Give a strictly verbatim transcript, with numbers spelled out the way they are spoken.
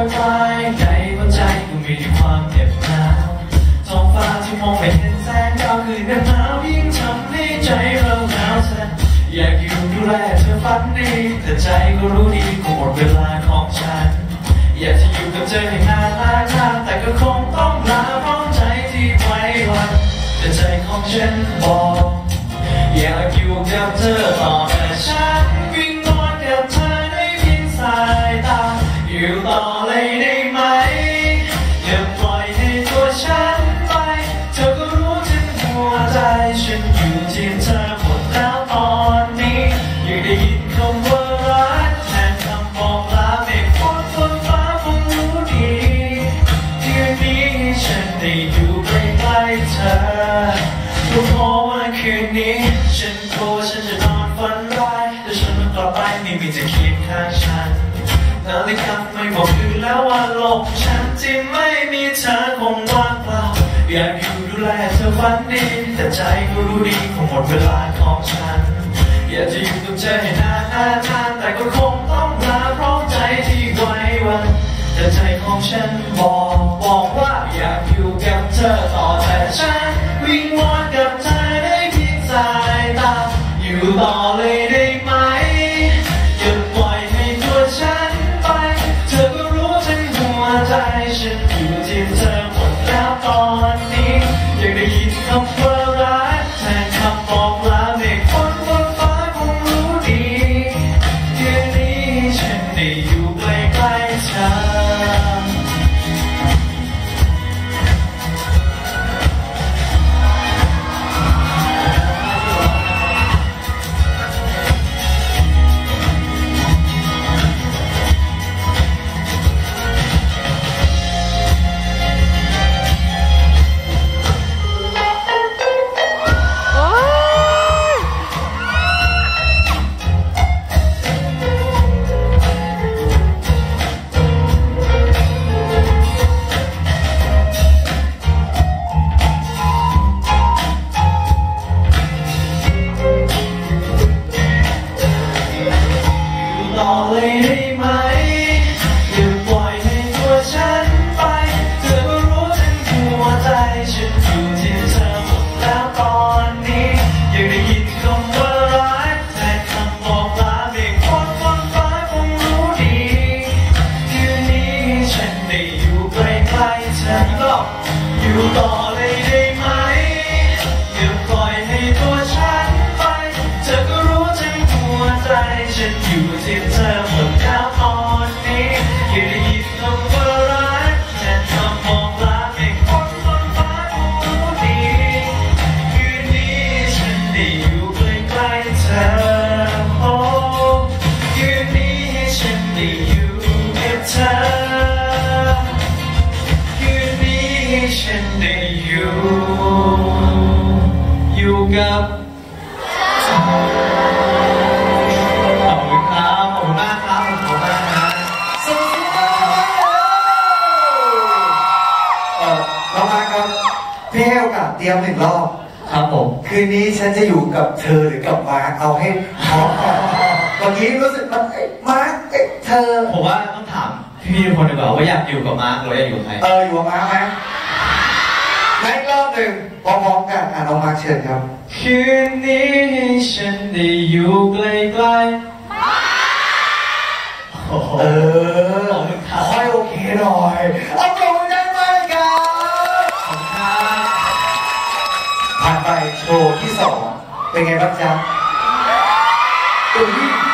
ยปลายในหัวใจก็มีความเจ็บหนาวท้องฟ้าที่มองไม่เห็นแสงดาวคืนหนาวยิ่งทำให้ใจเราหนาวสั่นอยากอยู่ดูแลเธอฝันดีแต่ใจก็รู้ดีก็หมดเวลาของฉันอยากจะอยู่กับเธอให้นานนานนานแต่ก็คงต้องลาเพราะใจที่ไว้วันแต่ใจของฉันบอกอยากอยู่กับเธอต่อแต่ฉันวิ่งนอนกับเธอได้เพียงสายตาอยู่ต่อเลยได้ไหมอย่าปล่อยให้ตัวฉันไปเธอก็รู้ถึงหัวใจฉันอยู่ที่เธอหมดแล้วตอนนี้อยากได้ยินคำว่ารักแทนคำบอกลาเมฆฝนบนฟ้าคงรู้ดีคืนนี้ฉันได้อยู่ใกล้ๆเธอก็เพราะว่าคืนนี้ฉันกลัวฉันจะนอนฝันร้ายแต่ฉันมันกลับไปไม่มีจะเคียงข้างฉันนาฬิกาไม่บอกคืนแล้วว่าโลกฉันที่ไม่มีเธอคงว่างเปล่าอยากอยู่ดูแลเธอฝันดีแต่ใจก็รู้ดีคงหมดเวลาของฉันอยากจะอยู่กับเธอให้นานนานนานแต่ก็คงต้องลาเพราะใจที่ไว้วันแต่ใจของฉันบอกบอกว่าอยากอยู่กับเธอต่อแต่ฉันวิงวอนกับเธอได้เพียงสายตาอยู่ต่อเลยได้ไหมอย่าปล่อยให้ตัวฉันไปเธอก็รู้ถึงหัวใจฉันอยู่ที่เธอหมดแล้วตอนนี้อยากได้ยินคำว่ารักแทนคำบอกลาเมฆฝนบนฟ้าคงรู้ดีคืนนี้ฉันได้อยู่ใกล้ๆเธอต่อเลยได้ไหมอย่าปล่อยให้ตัวฉันไปเธอก็รู้ถึงหัวใจฉันอยู่ที่เธอหมดแล้วตอนนี้อยากได้ยินคำว่ารักแทนคำบอกลาเมฆฝนบนฟ้าคงรู้ดีคืนนี้ฉันได้อยู่ใกล้ๆเธอก็อยู่ต่อเลยได้ไหมอย่าปล่อยให้ตัวฉันไปเธอก็รู้ถึงหัวใจฉันอยู่ที่เธอหมดแล้วตอนนี้อยากได้ยินคำว่ารักแทนคำบอกลาเมฆฝนบนฟ้าคงรู้ดีคืนนี้ฉันได้อยู่ใกล้ๆเธอโอ้คืนนี้ฉันได้อยู่กับเธอคืนนี้ฉันได้อยู่อยู่กับขอบคุณครับขอบคุณมากครับขอบคุณมากนะสุดยอดเออเรามาครับพี่ให้โอกาสเตรียมหนึ่งรอบครับผมคืนนี้ฉันจะอยู่กับเธอหรือกับมาร์คเอาให้พร้อมก่อนเมื่อกี้รู้สึกมันมาร์คเธอผมว่าต้องถามพี่ๆทุกคนดีกว่าว่าอยากอยู่กับมาร์คหรืออยากอยู่กับใครเอออยู่กับมาร์คไหมในรอบหนึ่งพร้อมๆกันอ่ะน้องมาร์คเชิญครับคืนนี้ฉันได้อยู่ใกล้ๆเออค่อยโอเคหน่อยเอาตรงนั้นมาครับขอบคุณครับผ่านไปโชว์ที่สองเป็นไงบ้างจ๊ะตื่น